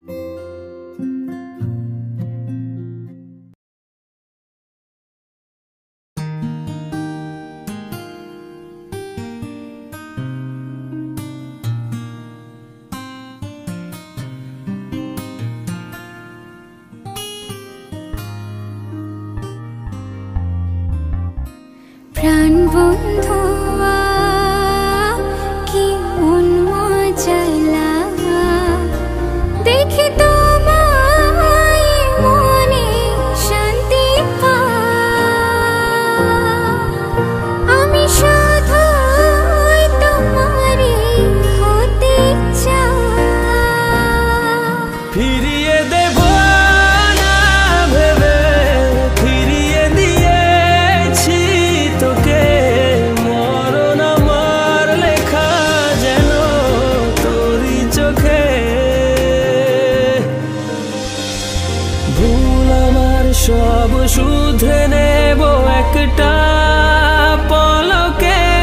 প্রাণ বন্ধু কি মন মজলা দেখি তোমায় মনে শান্তি আমি শুধুই তোমারই হতে চাই ফিরিয়ে দেব না ভেবে ফিরিয়ে দিয়েছি তোকে মরণ আমার লেখা যেন তোরই চোখে ভুল আমার সব শুধরে নেব একটা পলকে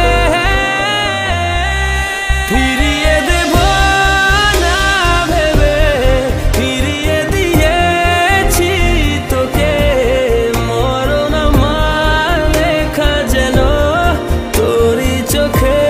ফিরিয়ে দেব না ভেবে ফিরিয়ে দিয়েছি তোকে মরণ আমার লেখা যেন তোরই চোখে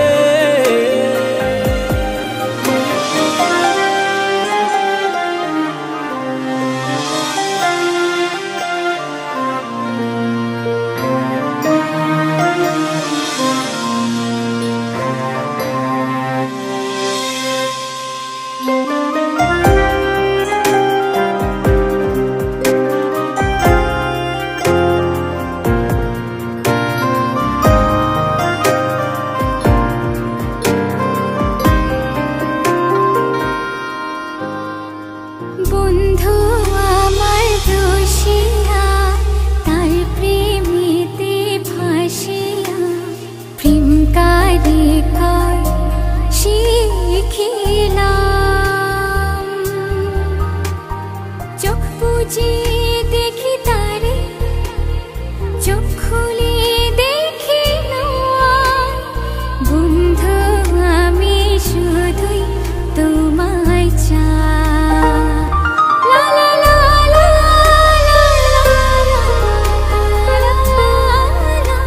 বন্ধু আমার দোষিয়া তার প্রেমেতে ভাসিয়া প্রেম কারিকর শিখিলাম চোখ বুজে দেখি তারে চোখ খুলে দেখি না বন্ধু আমি শুধুই তোমায় চাই লা লা লা লা লা লা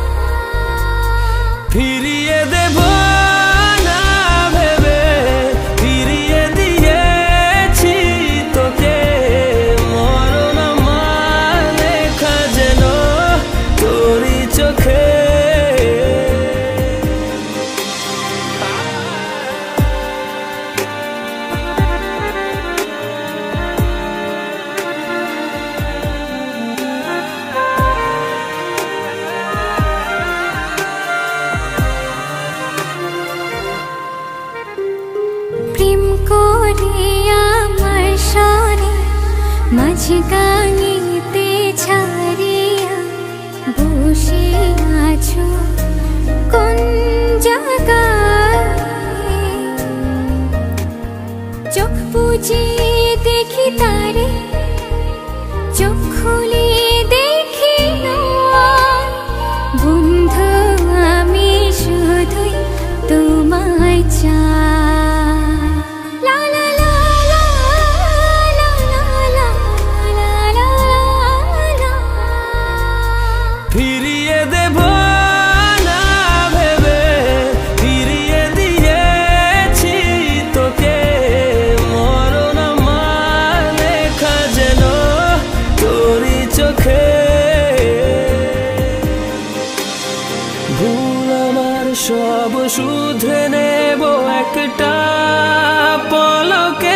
ফিরিয়ে দেব না ভেবে ফিরিয়ে দিয়েছি তোকে মরণ আমার লেখা যেন তোরই চোখে প্রেম করে আমার সরে মাঝে গাঙিতে ছাড়িয়া বসে আছো কোন জায়গায় চোখ বুজে দেখি তারে চোখ খুলে দেখি না বন্ধু আমি শুধুই তোমায় চাই লা লা লা লা লা লা লা লা লা ফিরিয়ে দেব না ভেবে ফিরিয়ে দিয়েছি তোকে মরণ আমার লেখা যেন তোরই চোখে ভুল আমার সব শুধরে নেব একটা পলকে